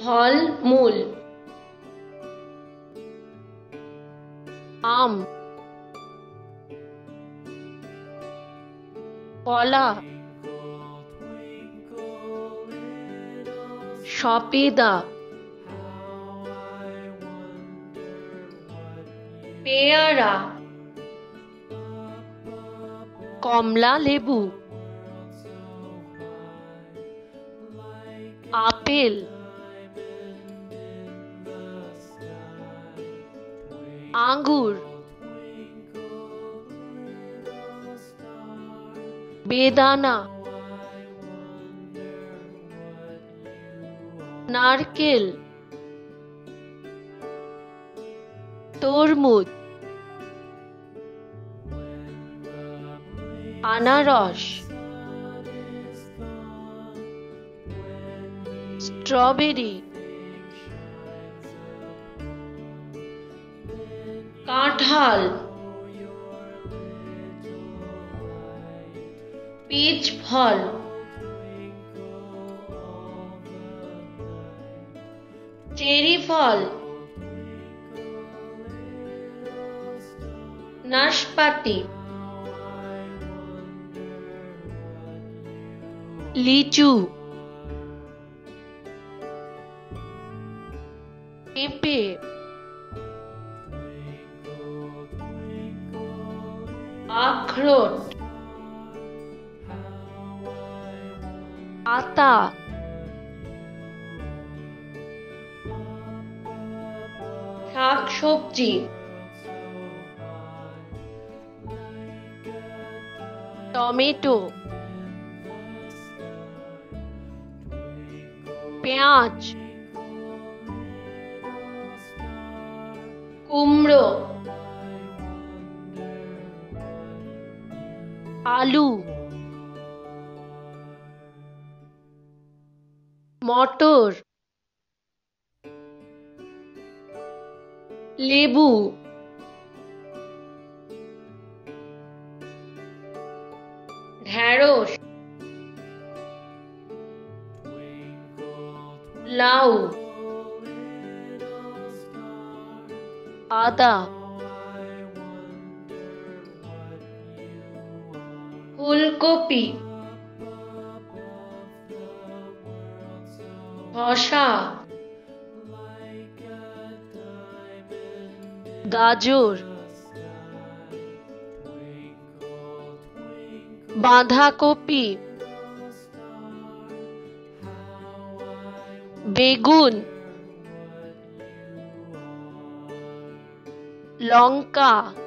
ফল মূল। আম, কলা, সফেদা, পেয়ারা, কমলা লেবু, আপেল, আঙ্গুর, বেদানা, নারকেল, তরমুজ, আনারস, স্ট্রবেরি, কাঁঠাল, পিচ ফল, চেরি ফল, নাশপাতি, লিচু, পেঁপে, আখরোট, আতা, শাকসবজি, টমেটো, পেঁয়াজ, কুমড়ো, আলু, মটর, লেবু, ঢেঁড়স, লাউ, আদা, ফুলকপি, শসা, গাজর, বাঁধাকপি, বেগুন, লঙ্কা,